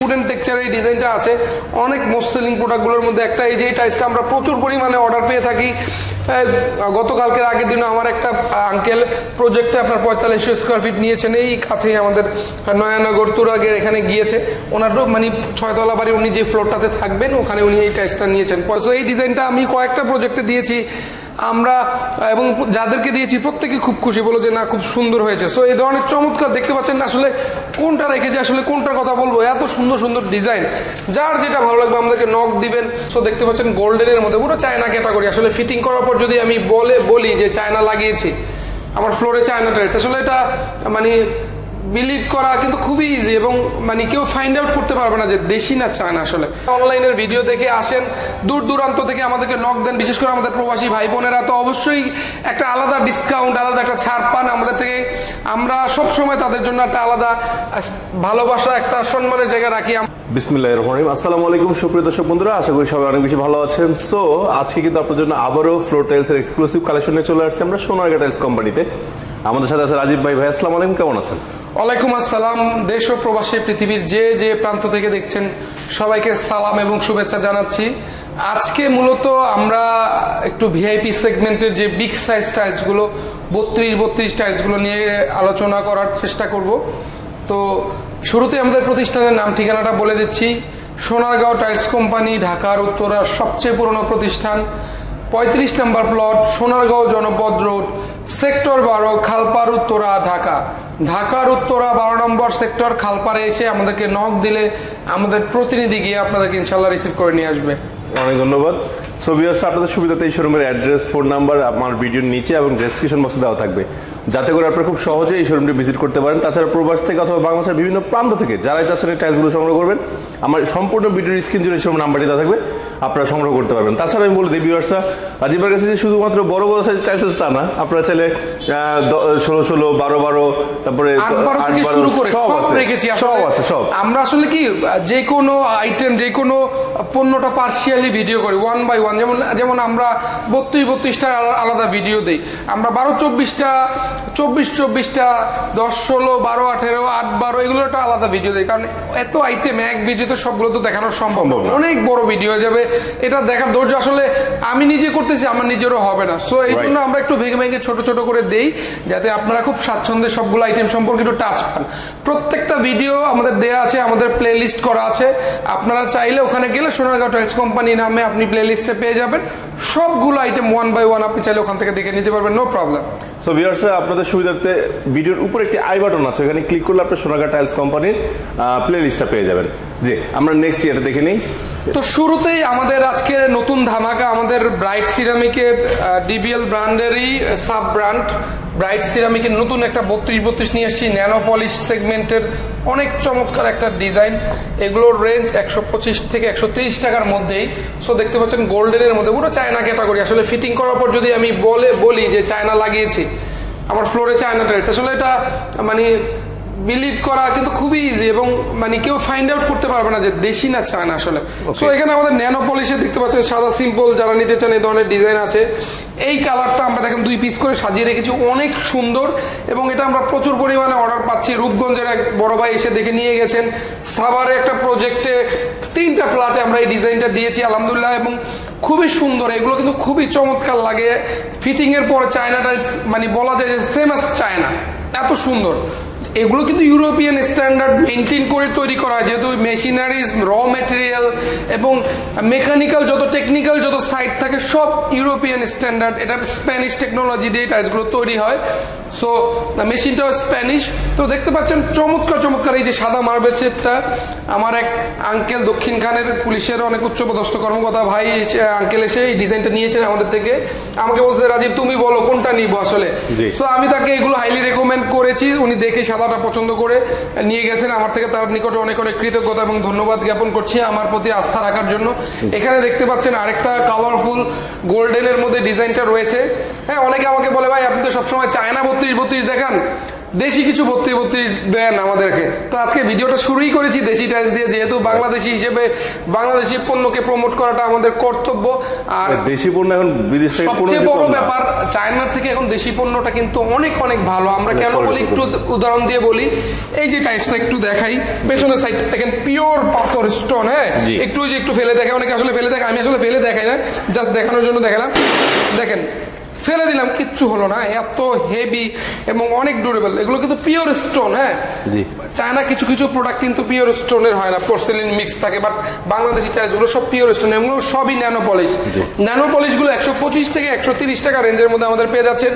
Wooden টেক্সচারের এই ডিজাইনটা আছে অনেক মোস্ট সেলিং প্রোডাক্টগুলোর মধ্যে একটা। এই যে এই টাইলসটা আমরা প্রচুর পরিমাণে অর্ডার পেয়ে থাকি। গতকালকের আগের দিন আমার একটা আঙ্কেল প্রজেক্টে আপনার 4500 স্কোয়ার ফিট নিয়েছেন, এই কাছেই আমাদের নয়ানগর তুরাগের এখানে গিয়েছে। ওনারও মানে 6 তলা বাড়ি, উনি যে ফ্লোরটাতে থাকবেন ওখানে উনি এই টাইলসটা নিয়েছেন। সো এই ডিজাইনটা আমি কয়েকটা প্রজেক্টে দিয়েছি আমরা, এবং যাদেরকে দিয়েছি প্রত্যেকে খুব খুশি, বলো যে না খুব সুন্দর হয়েছে। সো এই ধরনের চমৎকার দেখতে পাচ্ছেন, আসলে কোনটা রেখে যে আসলে কোনটার কথা বলবো, এত সুন্দর সুন্দর ডিজাইন, যার যেটা ভালো লাগবে আমাদেরকে নক দিবেন। সো দেখতে পাচ্ছেন গোল্ডেনের মধ্যে পুরো চায়না ক্যাটাগরি। আসলে ফিটিং করার পর যদি আমি বলি যে চায়না লাগিয়েছি আমার ফ্লোরে চায়না টাইলস, আসলে এটা মানে বিলিভ করা কিন্তু খুবই ইজি, এবং মানে কেউ ফাইন্ড আউট করতে পারবে না যে দেশি না চায়না। আসলে অনলাইনের ভিডিও দেখে আসেন, দূর দূরান্ত থেকে আমাদেরকে নক দেন, বিশেষ করে আমাদের প্রবাসী ভাই বোনেরা, তো অবশ্যই একটা আলাদা ডিসকাউন্ট, আলাদা একটা ছাড় পান আমাদের থেকে। আমরা সবসময় তাদের জন্য একটা আলাদা ভালোবাসা, একটা সম্মানের জায়গা রাখি। বিসমিল্লাহির রহমানির রহিম। আসসালামু আলাইকুম সুপ্রিয় দর্শক বন্ধুরা, আশা করি সবাই অনেক বেশি ভালো আছেন। সো আজকে কিন্তু আপনার জন্য আবারও ফ্লোর টাইলসের এক্সক্লুসিভ কালেকশন নিয়ে চলে আসছি আমরা সোনারগাঁ টাইলস কোম্পানিতে। আমাদের সাথে আছে রাজীব ভাই। ভাই আসসালামু আলাইকুম, কেমন আছেন? ওয়ালাইকুম আসসালাম। দেশ ও প্রবাসী পৃথিবীর যে যে প্রান্ত থেকে দেখছেন সবাইকে সালাম এবং শুভেচ্ছা জানাচ্ছি। আজকে মূলত আমরা একটু ভিআইপি সেগমেন্টের যে বিগ সাইজ টাইলসগুলো 32 টাইলসগুলো নিয়ে আলোচনা করার চেষ্টা করব। তো শুরুতে আমাদের প্রতিষ্ঠানের নাম ঠিকানাটা বলে দিচ্ছি। সোনারগাঁও টাইলস কোম্পানি, ঢাকার উত্তরার সবচেয়ে পুরনো প্রতিষ্ঠান, 35 নম্বর plot, Sonargaon Janapad road, sector 12, Khalpar, Uttara, Dhaka. ঢাকার উত্তরা 12 নম্বর সেক্টর খালপাড়ে এসে আমাদেরকে নক দিলে আমাদের প্রতিনিধি গিয়ে আপনাদেরকে ইনশাল্লাহ রিসিভ করে নিয়ে আসবে। অনেক ধন্যবাদ। সো ভিউয়ার্স, আপনাদের সুবিধাতে এই শোরুমের অ্যাড্রেস, ফোন নাম্বার আমার ভিডিওর নিচে এবং ডেসক্রিপশন বক্সে দেওয়া থাকবে, যাতে করে আপনারা খুব সহজে এই শোরুমটি ভিজিট করতে পারেন। তাছাড়া প্রবাস থেকে অথবা বাংলাদেশের বিভিন্ন প্রান্ত থেকে যারাই চাচ্ছেন এই টাইলসগুলো সংগ্রহ করবেন, আমার সম্পূর্ণ ভিডিওর স্ক্রিন জুড়ে শোরুম নাম্বারটি দেওয়া থাকবে, আপনারা সংগ্রহ করতে পারবেন। তাছাড়া আমি বলে দিই ভিউয়ার্সরা, রাজীবের কাছে যে শুধুমাত্র বড় বড় সাইজ টাইলস তা না, আপনারা চাইলে 16, 12, তারপরে 8 থেকে শুরু করে সব রেখেছি। সব আছে, সব। আমরা আসলে কি যে কোনো আইটেম, যে কোনো পণ্যটা পার্সিয়ালি ভিডিও করি, 1 by 1। যেমন আমরা 32টা আলাদা ভিডিও দেই, আমরা 12-24টা, 24-24টা, 10, 16, 12, 18, 8, 12 এগুলো একটা আলাদা ভিডিও দেয়। কারণ এত আইটেম এক ভিডিওতে সবগুলো তো দেখানো সম্ভব না, অনেক বড় ভিডিও হয়ে যাবে। এটা দেখার ধৈর্য আসলে আমি নিজে করতেছি, আমার নিজেরও হবে না। সো এই জন্য আমরা একটু ভেঙে ভেঙে ছোট ছোট করে দেই, যাতে আপনারা খুব স্বাচ্ছন্দ্যে সবগুলো আইটেম সম্পর্কে একটু টাচ পান। প্রত্যেকটা ভিডিও আমাদের দেয়া আছে, আমাদের প্লে লিস্ট করা আছে। আপনারা চাইলে ওখানে গেলে সোনারগাঁও টাইলস কোম্পানি নামে আপনি প্লে লিস্টে পেয়ে যাবেন সবগুলো আইটেম 1 by 1। আপনি চাইলে ওখান থেকে দেখে নিতে পারবেন, নো প্রবলেম। সো ভিউয়ার্স, আপনাদের সুবিধার্থে ভিডিওর উপরে একটি আই বাটন আছে, এখানে ক্লিক করলে আপনি সোনারগাঁও টাইলস কোম্পানির প্লে লিস্টটা পেয়ে যাবেন। জি, আমরা নেক্সট এটা দেখে নিই। তো শুরুতেই আমাদের আজকে নতুন ধামাকা, আমাদের ব্রাইট সিরামিকের ডিবিএল ব্র্যান্ডেরই সাব ব্র্যান্ড ব্রাইট সিরামিকের নতুন একটা 32 নিয়ে আসছি, ন্যানো পলিশ সেগমেন্টের অনেক চমৎকার একটা ডিজাইন। এগুলোর রেঞ্জ 125 থেকে 130 টাকার মধ্যেই। সো দেখতে পাচ্ছেন গোল্ডেনের মধ্যে পুরো চায়না ক্যাটাগরি। আসলে ফিটিং করার পর যদি আমি বলি যে চায়না লাগিয়েছি আমার ফ্লোরে চায়না টাইলস, আসলে এটা মানে বিলিভ করা কিন্তু খুবই ইজি, এবং মানে কেউ ফাইন্ড আউট করতে পারবে না যে দেশি না চায়না আসলে। সো এখানে আমাদের ন্যানো পলিশে দেখতে পাচ্ছেন সাদা সিম্পল, যারা নিতে চান এই ধরনের ডিজাইন আছে। এই কালারটা আমরা দেখেন 2 পিস করে সাজিয়ে রেখেছি, অনেক সুন্দর, এবং এটা আমরা প্রচুর পরিমাণে অর্ডার পাচ্ছি। রূপগঞ্জের এক বড় ভাই এসে দেখে নিয়ে গেছেন, সাভারে একটা প্রজেক্টে 3টা ফ্ল্যাটে আমরা এই ডিজাইনটা দিয়েছি আলহামদুলিল্লাহ, এবং খুবই সুন্দর। এগুলো কিন্তু খুবই চমৎকার লাগে। ফিটিং এর পর চায়না টাইলস মানে বলা যায় যে সেম অ্যাজ চায়না, এত সুন্দর। এগুলো কিন্তু ইউরোপিয়ান স্ট্যান্ডার্ড মেনটেন করে তৈরি করা হয়, যেহেতু মেশিনারিজ, র মেটেরিয়াল এবং মেকানিক্যাল যত টেকনিক্যাল যত সাইড থাকে সব ইউরোপিয়ান স্ট্যান্ডার্ড। এটা স্প্যানিশ টেকনোলজি দিয়ে টাইলসগুলো তৈরি হয়। সো মেশিনটাও স্প্যানিশ। তো দেখতে পাচ্ছেন চমৎকার চমৎকার এই যে সাদা মার্বেল সেটটা, আমার এক আঙ্কেল দক্ষিণখানের পুলিশের অনেক উচ্চপদস্থ কর্মকর্তা ভাই আঙ্কেল এসে এই ডিজাইনটা নিয়েছেন আমাদের থেকে। আমাকে বলছে রাজীব তুমি বলো কোনটা নিব আসলে। সো আমি তাকে এগুলো হাইলি রেকমেন্ড করেছি, উনি দেখে সাদাটা পছন্দ করে নিয়ে গেছেন। আমার থেকে তার নিকটে অনেক অনেক কৃতজ্ঞতা এবং ধন্যবাদ জ্ঞাপন করছি আমার প্রতি আস্থা রাখার জন্য। এখানে দেখতে পাচ্ছেন আরেকটা কালারফুল গোল্ডেনের মধ্যে ডিজাইনটা রয়েছে। হ্যাঁ, অনেকে আমাকে বলে ভাই আপনি তো সবসময় চায়না 32 দেখান, দেশি কিছু 32 দেন আমাদেরকে। তো আজকে ভিডিওটা শুরুই করেছি দেশি টাইলস দিয়ে, যেহেতু বাংলাদেশি হিসেবে বাংলাদেশি পণ্যকে প্রমোট করাটা আমাদের কর্তব্য। আর দেশি পণ্য এখন বিদেশ থেকে সবচেয়ে বড় ব্যাপার, চায়নার থেকে এখন দেশি পণ্যটা কিন্তু অনেক অনেক ভালো। আমরা কেন বলি, একটু উদাহরণ দিয়ে বলি। এই যে টাইলসটা একটু দেখাই, পেছনের সাইড দেখেন পিওর পাথর স্টোন। হ্যাঁ, একটু ফেলে দেখে, অনেকে আসলে ফেলে দেখে, আমি আসলে ফেলে দেখাই না, জাস্ট দেখানোর জন্য দেখালাম। দেখেন ফেলে দিলাম, কিচ্ছু হলো না, এত হেভি এবং অনেক ডিউরেবল। এগুলো কিন্তু পিওর স্টোন। হ্যাঁ, চায়না কিছু কিছু প্রোডাক্ট কিন্তু পিওর স্টোনের হয় না, পোর্সেলিন মিক্স থাকে, বাট বাংলাদেশি টাইলসগুলো সব পিওর স্টোন। এগুলো সবই ন্যানো পলিশ। ন্যানো পলিশগুলো 125 থেকে 130 টাকা রেঞ্জের মধ্যে আমাদের পেয়ে যাচ্ছেন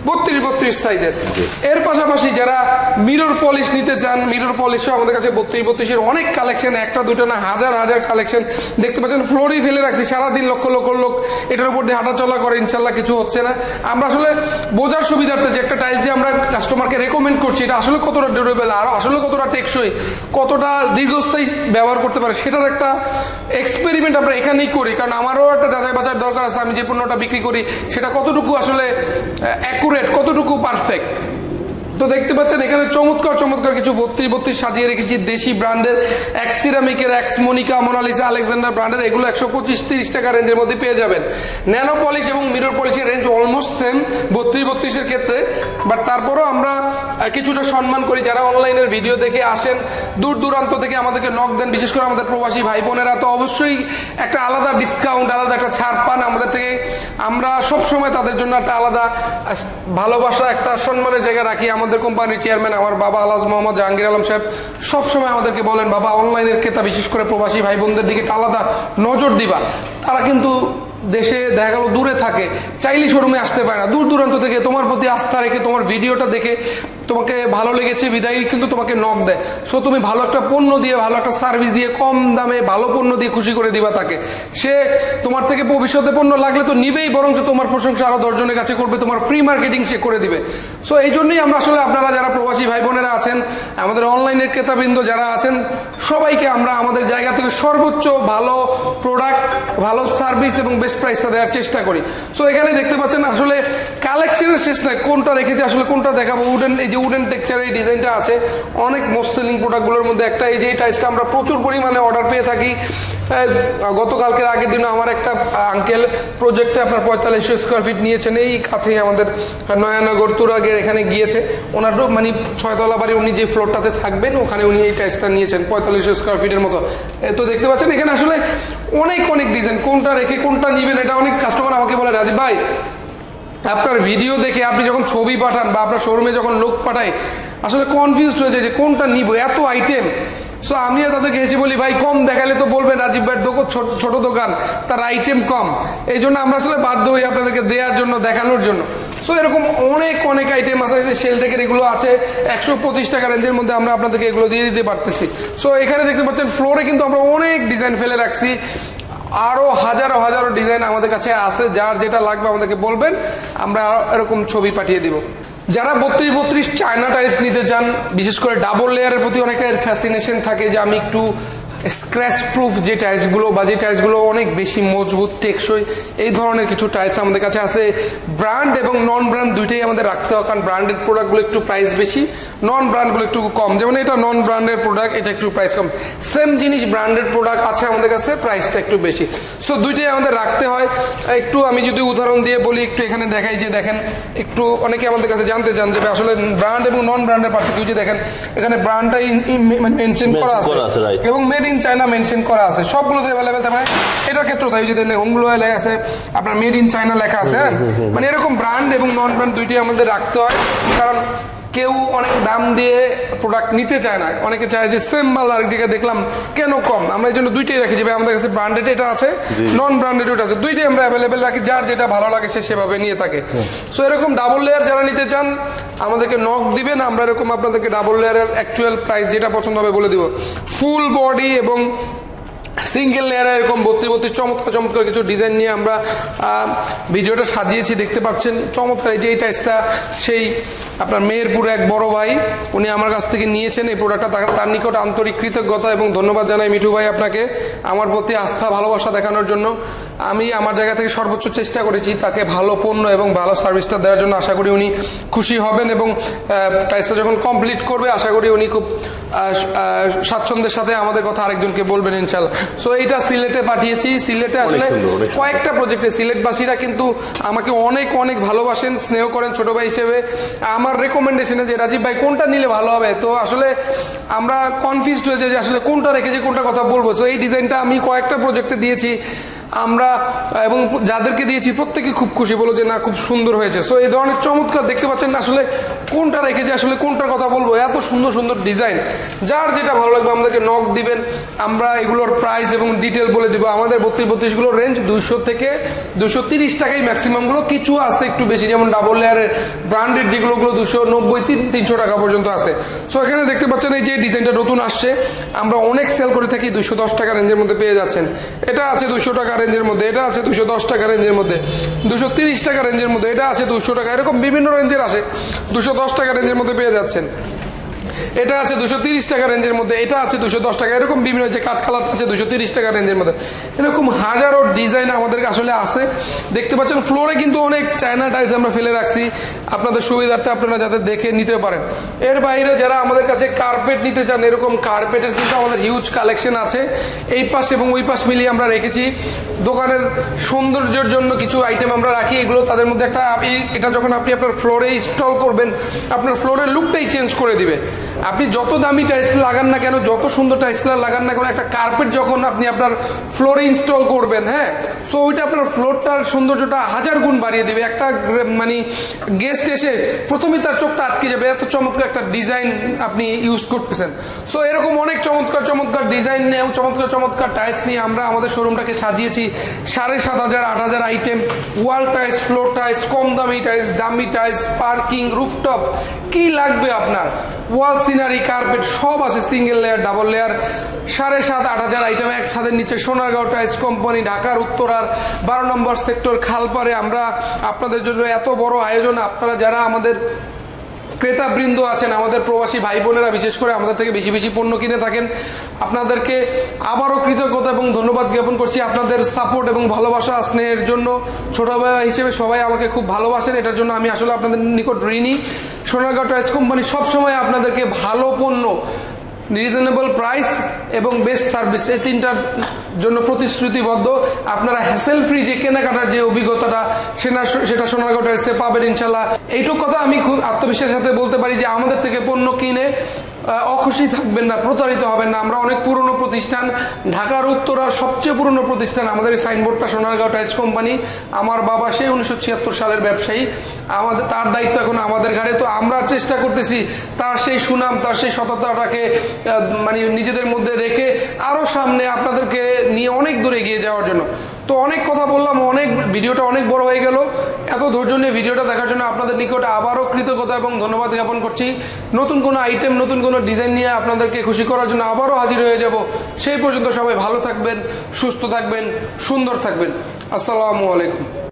32 সাইজের। এর পাশাপাশি যারা মিরর পলিশ নিতে চান, মিরর পলিশও আমাদের কাছে 32 অনেক কালেকশন, একটা দুটো না, হাজার হাজার কালেকশন দেখতে পাচ্ছেন। ফ্লোরই ফেলে রাখছি, সারাদিন লক্ষ লক্ষ লোক এটার উপর দিয়ে হাঁটাচলা করে, ইনশাল্লাহ কিছু হচ্ছে না। আমরা আসলে বোঝার সুবিধার্থে যে একটা টাইলস যে আমরা কাস্টমারকে রেকমেন্ড করছি, এটা আসলে কতটা ডিউরেবল, আর আসলে কতটা টেকসই, কতটা দীর্ঘস্থায়ী ব্যবহার করতে পারে, সেটার একটা এক্সপেরিমেন্ট আমরা এখানেই করি। কারণ আমারও একটা যাচাই বাছাই দরকার আছে, আমি যে পণ্যটা বিক্রি করি সেটা কতটুকু আসলে অ্যাকুরেট, কতটুকু পারফেক্ট। তো দেখতে পাচ্ছেন এখানে চমৎকার চমৎকার কিছু 32 সাজিয়ে রেখেছি দেশি ব্র্যান্ডের, এক্স সিরামিকের, এক্স মনিকা, মোনালিসা, আলেকজান্ডার ব্র্যান্ডের। এগুলো 125-30 টাকা রেঞ্জের মধ্যে পেয়ে যাবেন। ন্যানো পলিশ এবং মিরর পলিশের রেঞ্জ অলমোস্ট সেম 32-32 ক্ষেত্রে, বাট তারপরও আমরা কিছুটা সম্মান করি। যারা অনলাইনের ভিডিও দেখে আসেন দূর দূরান্ত থেকে, আমাদেরকে নক দেন, বিশেষ করে আমাদের প্রবাসী ভাই বোনেরা, তো অবশ্যই একটা আলাদা ডিসকাউন্ট, আলাদা একটা ছাড় পান আমাদের থেকে। আমরা সবসময় তাদের জন্য একটা আলাদা ভালোবাসা, একটা সম্মানের জায়গা রাখি। আমাদের কোম্পানির চেয়ারম্যান আমার বাবা আলহাজ মোহাম্মদ জাহাঙ্গীর আলম সাহেব সবসময় আমাদেরকে বলেন, বাবা অনলাইনের ক্রেতা, বিশেষ করে প্রবাসী ভাই বোনদের দিকে আলাদা নজর দিবা। তারা কিন্তু দেশে দেখা গেল দূরে থাকে, চাইলে শোরুমে আসতে পারে না, দূর দূরান্ত থেকে তোমার প্রতি আস্থা রেখে, তোমার ভিডিওটা দেখে তোমাকে ভালো লেগেছে বিদায়ী কিন্তু তোমাকে নক দেয়। সো তুমি ভালো একটা পণ্য দিয়ে, ভালো একটা সার্ভিস দিয়ে, কম দামে ভালো পণ্য দিয়ে খুশি করে দিবা তাকে। সে তোমার থেকে ভবিষ্যতে পণ্য লাগলে তো নিবেই, বরঞ্চ তোমার প্রশংসা আরো 10 জনের কাছে করবে, তোমার ফ্রি মার্কেটিং সে করে দিবে। সো এই জন্যই আমরা আসলে, আপনারা যারা প্রবাসী ভাই বোনেরা আছেন, আমাদের অনলাইনের ক্রেতাবৃন্দ যারা আছেন, সবাইকে আমরা আমাদের জায়গা থেকে সর্বোচ্চ ভালো প্রোডাক্ট, ভালো সার্ভিস এবং বেস্ট প্রাইসটা দেওয়ার চেষ্টা করি। সো এখানে দেখতে পাচ্ছেন আসলে কালেকশনের শেষ নাই, কোনটা রেখেছি আসলে কোনটা দেখাবো। এই যে উডেন টেক্সচার এই ডিজাইনটা আছে, অনেক মোস্ট সেলিং প্রোডাক্টগুলোর মধ্যে একটা। এই যে টাইলসটা আমরা প্রচুর পরিমাণে অর্ডার পেয়ে থাকি। গতকালকের আগের দিন আমার একটা আঙ্কেল প্রজেক্টে আপনার 4500 স্কোয়ার ফিট নিয়েছেন, এই কাছেই আমাদের নয়ানগর তুরাগের এখানে গিয়েছে। ওনার মানে 6 তলা বাড়ি, উনি যে ফ্লোরটাতে থাকবেন ওখানে উনি এই টাইলসটা নিয়েছেন 4500 স্কোয়ার ফিটের মতো। তো দেখতে পাচ্ছেন এখানে আসলে অনেক অনেক ডিজাইন, কোনটা রেখে কোনটা নিবেন, এটা অনেক কাস্টমার আমাকে বলে, রাজীব ভাই আপনার ভিডিও দেখে আপনি যখন ছবি পাঠান বা আপনার শোরুমে যখন লোক পাঠায়, আসলে কনফিউজড হয়ে যায় যে কোনটা নিব, এত আইটেম। সো আমিও তাদেরকে এসে বলি, ভাই কম দেখালে তো বলবেন রাজীব ভাইয়ের দোকান ছোট দোকান, তার আইটেম কম। এই জন্য আমরা আসলে বাধ্য হই আপনাদেরকে দেওয়ার জন্য, দেখানোর জন্য। সো এরকম অনেক অনেক আইটেম আছে, যে সেলটেকের এগুলো আছে 125 টাকা রেঞ্জের মধ্যে আমরা আপনাদেরকে এগুলো দিয়ে দিতে পারতেছি। সো এখানে দেখতে পাচ্ছেন ফ্লোরে কিন্তু আমরা অনেক ডিজাইন ফেলে রাখছি, আরো হাজারো হাজারো ডিজাইন আমাদের কাছে আছে। যার যেটা লাগবে আমাদেরকে বলবেন, আমরা এরকম ছবি পাঠিয়ে দিব। যারা 32 চায়না টাইলস নিতে চান, বিশেষ করে ডাবল লেয়ারের প্রতি অনেকটা ফ্যাসিনেশন থাকে, যে আমি একটু স্ক্র্যাচ প্রুফ যে টাইলসগুলো, বা যে টাইলসগুলো অনেক বেশি মজবুত, টেকসই, এই ধরনের কিছু টাইলস আমাদের কাছে আছে। ব্র্যান্ড এবং নন ব্র্যান্ড দুইটাই আমাদের রাখতে হয়, কারণ ব্র্যান্ডেড প্রোডাক্টগুলো একটু প্রাইস বেশি, নন ব্র্যান্ডগুলো একটু কম। যেমন এটা নন ব্র্যান্ডের প্রোডাক্ট, এটা একটু প্রাইস কম। সেম জিনিস ব্র্যান্ডেড প্রোডাক্ট আছে আমাদের কাছে, প্রাইসটা একটু বেশি। সো দুইটাই আমাদের রাখতে হয়। একটু আমি যদি উদাহরণ দিয়ে বলি, একটু এখানে দেখাই, যে দেখেন একটু অনেকে আমাদের কাছে জানতে চান যে আসলে ব্র্যান্ড এবং নন ব্র্যান্ডের পার্থক্য। যে দেখেন এখানে ব্র্যান্ডটা মেনশন করা আছে এবং মেড ইন চায়না মেনশন করা আছে, সবগুলোতে অ্যাভেলেবেল। তার মানে এটার ক্ষেত্রে তাই, যদি হোমগ্লো লেখা আছে, আপনার মেড ইন চায়না লেখা আছে, মানে এরকম ব্র্যান্ড এবং নন ব্র্যান্ড দুইটাই আমাদের রাখতে হয়। কারণ কেউ অনেক দাম দিয়ে প্রোডাক্ট নিতে চায় না, অনেকে চায় যে সেম মাল আরেক জায়গায় দেখলাম কেন কম। আমরা এই জন্য দুইটাই রাখি, যে আমাদের কাছে ব্র্যান্ডেড এটা আছে, নন ব্র্যান্ডেড এটা আছে, দুইটাই আমরা অ্যাভেলেবেল রাখি, যার যেটা ভালো লাগে সে সেভাবে নিয়ে থাকে। সো এরকম ডাবল লেয়ার যারা নিতে চান আমাদেরকে নক দিবেন, আমরা এরকম আপনাদেরকে ডাবল লেয়ারের অ্যাকচুয়াল প্রাইস যেটা পছন্দ হবে বলে দিব। ফুল বডি এবং সিঙ্গেল লেয়ারে এরকম 32 চমৎকার চমৎকার কিছু ডিজাইন নিয়ে আমরা ভিডিওটা সাজিয়েছি, দেখতে পাচ্ছেন চমৎকার। এই যে এই টাইলসটা সেই আপনার মেহেরপুরে এক বড় ভাই, উনি আমার কাছ থেকে নিয়েছেন এই প্রোডাক্টটা। তার নিকট আন্তরিক কৃতজ্ঞতা এবং ধন্যবাদ জানাই মিঠু ভাই আপনাকে আমার প্রতি আস্থা ভালোবাসা দেখানোর জন্য। আমি আমার জায়গা থেকে সর্বোচ্চ চেষ্টা করেছি তাকে ভালো পণ্য এবং ভালো সার্ভিসটা দেওয়ার জন্য। আশা করি উনি খুশি হবেন এবং টাইলসটা যখন কমপ্লিট করবে আশা করি উনি খুব স্বাচ্ছন্দ্যের সাথে আমাদের কথা আরেকজনকে বলবেন ইনশাল্লাহ। সো এইটা সিলেটে পাঠিয়েছি। সিলেটে আসলে কয়েকটা প্রজেক্টে সিলেটবাসীরা কিন্তু আমাকে অনেক অনেক ভালোবাসেন, স্নেহ করেন ছোট ভাই হিসেবে। আমার রেকমেন্ডেশনে যে রাজীব ভাই কোনটা নিলে ভালো হবে, তো আসলে আমরা কনফিউজড হয়ে যাই যে আসলে কোনটা রেখেছি কোনটা কথা বলবো। সো এই ডিজাইনটা আমি কয়েকটা প্রজেক্টে দিয়েছি আমরা, এবং যাদেরকে দিয়েছি প্রত্যেকে খুব খুশি, বলো যে না খুব সুন্দর হয়েছে। সো এই ধরনের চমৎকার দেখতে পাচ্ছেন না, আসলে কোনটা রেখে যে আসলে কোনটার কথা বলবো, এত সুন্দর সুন্দর ডিজাইন। যার যেটা ভালো লাগবে আমাদেরকে নক দিবেন, আমরা এগুলোর প্রাইস এবং ডিটেল বলে দিব। আমাদের 32-32গুলোর রেঞ্জ 200 থেকে 230 টাকাই ম্যাক্সিমামগুলো, কিছু আছে একটু বেশি, যেমন ডাবল লেয়ারের ব্র্যান্ডেড যেগুলো 290-300 টাকা পর্যন্ত আছে। সো এখানে দেখতে পাচ্ছেন এই যে ডিজাইনটা নতুন আসছে, আমরা অনেক সেল করে থাকি 210 টাকা রেঞ্জের মধ্যে পেয়ে যাচ্ছেন। এটা আছে 200 টাকা রেঞ্জের মধ্যে, এটা আছে 210 টাকা রেঞ্জের মধ্যে, 230 টাকা রেঞ্জের মধ্যে, এটা আছে 200 টাকা, এরকম বিভিন্ন রেঞ্জের আসে। 210 টাকা রেঞ্জের মধ্যে পেয়ে যাচ্ছেন। এটা আছে 230 টাকা রেঞ্জের মধ্যে, এটা আছে 210 টাকা, এরকম বিভিন্ন যে কাঠ কালার আছে 230 টাকা রেঞ্জের মধ্যে। এরকম হাজারো ডিজাইন আমাদের আসলে আছে। দেখতে পাচ্ছেন ফ্লোরে কিন্তু অনেক চায়না টাইলস আমরা ফেলে রাখছি আপনাদের সুবিধার্থে, আপনারা যাতে দেখে নিতে পারেন। এর বাইরে যারা আমাদের কাছে কার্পেট নিতে চান, এরকম কার্পেটের কিন্তু আমাদের হিউজ কালেকশন আছে। এই পাশ এবং ওই পাশ মিলিয়ে আমরা রেখেছি। দোকানের সৌন্দর্যের জন্য কিছু আইটেম আমরা রাখি, এগুলো তাদের মধ্যে একটা, এটা যখন আপনি আপনার ফ্লোরে ইনস্টল করবেন আপনার ফ্লোরের লুকটাই চেঞ্জ করে দিবে। আপনি যত দামি টাইলস লাগান না কেন, যত সুন্দর টাইলস লাগান না কেন, একটা কার্পেট যখন আপনি আপনার ফ্লোরে ইনস্টল করবেন, হ্যাঁ, সো ওইটা আপনার ফ্লোরটার সৌন্দর্যটা 1000 গুণ বাড়িয়ে দিবে। একটা মানে গেস্ট এসে প্রথমেই তার চোখটা আটকে যাবে, এত চমৎকার একটা ডিজাইন আপনি ইউজ করতেছেন। সো এরকম অনেক চমৎকার চমৎকার ডিজাইন নিয়ে, চমৎকার চমৎকার টাইলস নিয়ে আমরা আমাদের শোরুমটাকে সাজিয়েছি। 7500-8000 item, wall tiles, floor tiles, কম দামি টাইলস, দামি টাইলস, পার্কিং, রুফটপ, কি লাগবে আপনার, ওয়াল সিনারি, কার্পেট সব আছে, single layer, double layer. 7500-8000 item এক ছাদের নিচে। সোনারগাঁও টাইলস কোম্পানি, ঢাকার উত্তরার 12 নম্বর সেক্টর খালপাড়ে আমরা আপনাদের জন্য এত বড় আয়োজন। আপনারা যারা আমাদের ক্রেতাবৃন্দ আছেন, আমাদের প্রবাসী ভাই বোনেরা বিশেষ করে আমাদের থেকে বেশি বেশি পণ্য কিনে থাকেন, আপনাদেরকে আবারও কৃতজ্ঞতা এবং ধন্যবাদ জ্ঞাপন করছি আপনাদের সাপোর্ট এবং ভালোবাসা স্নেহের জন্য। ছোট ভাই হিসেবে সবাই আমাকে খুব ভালোবাসেন, এটার জন্য আমি আসলে আপনাদের নিকট ঋণী। সোনারগাঁও টাইলস কোম্পানি সবসময় আপনাদেরকে ভালো পণ্য, রিজনেবল প্রাইস এবং বেস্ট সার্ভিস, এই তিনটার জন্য প্রতিশ্রুতিবদ্ধ। আপনারা হ্যাসেল ফ্রি যে কেনাকাটার যে অভিজ্ঞতাটা সেটা সোনারগাঁও টাইলসে পাবেন ইনশাল্লাহ। এইটুকু কথা আমি খুব আত্মবিশ্বাসের সাথে বলতে পারি যে আমাদের থেকে পণ্য কিনে অখুশি থাকবেন না, প্রতারিত হবেন না। আমরা অনেক পুরনো প্রতিষ্ঠান, ঢাকার উত্তরার সবচেয়ে পুরনো প্রতিষ্ঠান। আমাদের এই সাইনবোর্ডটা সোনারগাঁও টাইলস কোম্পানি। আমার বাবা সেই 1976 সালের ব্যবসায়ী, তার দায়িত্ব এখন আমাদের ঘাড়ে। তো আমরা চেষ্টা করতেছি তার সেই সুনাম, তার সেই সততাটাকে মানে নিজেদের মধ্যে রেখে আরও সামনে আপনাদেরকে নিয়ে অনেক দূরে এগিয়ে যাওয়ার জন্য। তো অনেক কথা বললাম, ভিডিওটা অনেক বড় হয়ে গেল। এত ধৈর্য নিয়ে ভিডিওটা দেখার জন্য আপনাদের নিকট আবারও কৃতজ্ঞতা এবং ধন্যবাদ জ্ঞাপন করছি। নতুন কোনো আইটেম, নতুন কোনো ডিজাইন নিয়ে আপনাদেরকে খুশি করার জন্য আবারও হাজির হয়ে যাব। সেই পর্যন্ত সবাই ভালো থাকবেন, সুস্থ থাকবেন, সুন্দর থাকবেন। আসসালামু আলাইকুম।